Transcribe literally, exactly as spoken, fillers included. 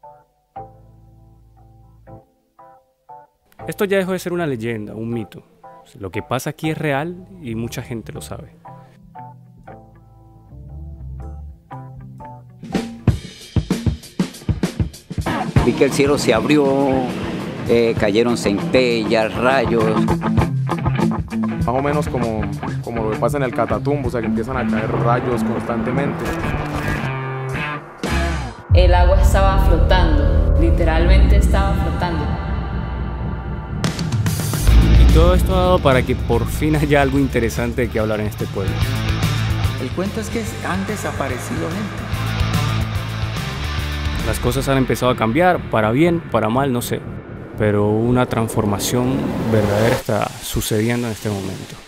Esto ya dejó de ser una leyenda, un mito. Lo que pasa aquí es real y mucha gente lo sabe. Vi que el cielo se abrió, eh, cayeron centellas, rayos. Más o menos como, como lo que pasa en el Catatumbo, o sea que empiezan a caer rayos constantemente. El agua estaba flotando, literalmente estaba flotando. Y todo esto ha dado para que por fin haya algo interesante de que hablar en este pueblo. El cuento es que han desaparecido gente. Las cosas han empezado a cambiar, para bien, para mal, no sé. Pero una transformación verdadera está sucediendo en este momento.